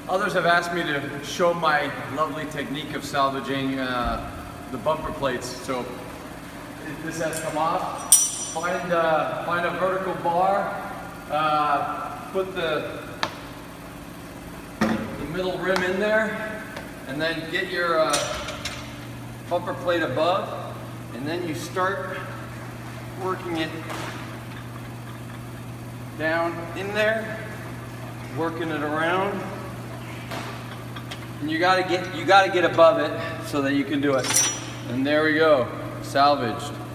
Others have asked me to show my lovely technique of salvaging the bumper plates. So this has come off. Find a vertical bar. Put the middle rim in there, and then get your bumper plate above, and then you start working it down in there, working it around, and you gotta get above it so that you can do it. And there we go, salvaged.